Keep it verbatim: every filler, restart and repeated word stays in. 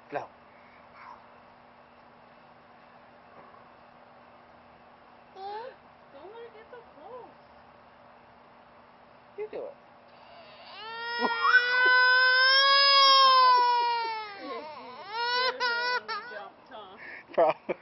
Blow. Don't let it get so close. You do it. It scared her when we jumped, huh? Probably.